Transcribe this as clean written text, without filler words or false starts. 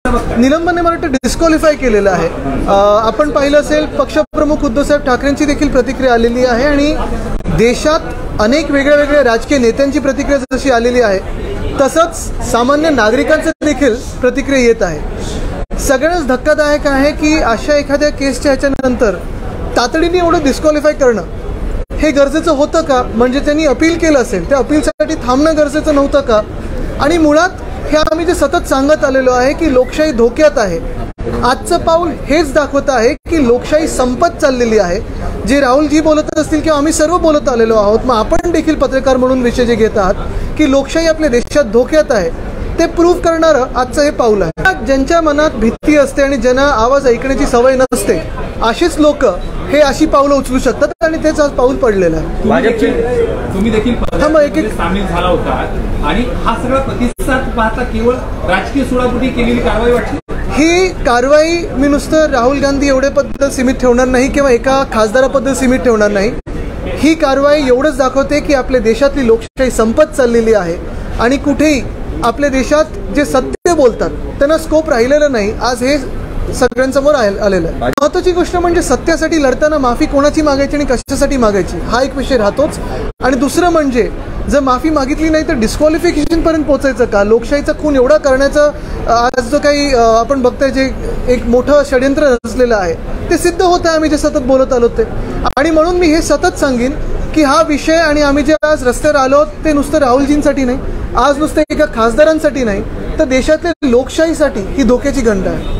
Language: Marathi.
निलंबनने मला वाटतं डिस्क्वालिफाय केलेलं आहे. आपण पाहिलं असेल पक्षप्रमुख उद्धवसाहेब ठाकरेंची देखील प्रतिक्रिया आलेली आहे आणि देशात अनेक वेगळ्या राजकीय नेत्यांची प्रतिक्रिया जशी आलेली आहे तसंच सामान्य नागरिकांचं देखील प्रतिक्रिया येत आहे. सगळ्यांनाच धक्कादायक आहे की अशा एखाद्या केसच्या ह्याच्यानंतर तातडीने एवढं डिस्क्वालिफाय करणं हे गरजेचं होतं का? म्हणजे त्यांनी अपील केलं असेल त्या अपीलसाठी थांबणं गरजेचं नव्हतं का? आणि मुळात हे आम्ही जे सतत सांगत आलेलो आहे की लोकशाही धोक्यात आहे. आजचं पाऊल हेच दाखवत आहे की लोकशाही संपत चाललेली आहे. जे राहुलजी बोलत असतील किंवा आम्ही सर्व बोलत आलेलो आहोत, मग आपण देखील पत्रकार म्हणून विषय जे घेत आहात की लोकशाही आपल्या देशात धोक्यात आहे, ते प्रूव्ह करणारं आजचं हे पाऊल आहे. ज्यांच्या मनात भीती असते आणि ज्यांना आवाज ऐकण्याची सवय नसते अशीच लोक हे अशी पावलं उचलू शकतात आणि तेच आज पाऊल पडलेलं आहे. तुम्ही देखील सामील झाला होता आणि हा सगळा प्रतिसाद पाहता केवळ राजकीय सुडापोटी केलेली कारवाई वाटली. ही कारवाई मी नुसतं राहुल गांधी एवढ्याबद्दल सीमित ठेवणार नाही किंवा एका खासदाराबद्दल सीमित ठेवणार नाही. ही कारवाई एवढंच दाखवते की आपल्या देशातली लोकशाही संपत चाललेली आहे आणि कुठेही आपल्या देशात जे सत्य बोलतात त्यांना स्कोप राहिलेला नाही. आज हे सगळ्यांसमोर आलेलं आहे. महत्त्वाची गोष्ट म्हणजे सत्यासाठी लढताना माफी कोणाची मागायची आणि कशासाठी मागायची हा एक विषय राहतोच. आणि दुसरं म्हणजे जर माफी मागितली नाही तर डिस्क्वालिफिकेशन पर्यंत पोहोचायचं का? लोकशाहीचा खून एवढा करण्याचं आज जो काही आपण बघतोय जे एक मोठं षड्यंत्र रचलेलं आहे ते सिद्ध होत आहे. आम्ही जे सतत बोलत आलो ते आणि म्हणून मी हे सतत सांगेन की हा विषय आणि आम्ही जे आज रस्त्यावर आलो ते नुसतं राहुलजींसाठी नाही, आज नुसतं एका खासदारांसाठी नाही, तर देशातल्या लोकशाहीसाठी ही धोक्याची घंटा आहे.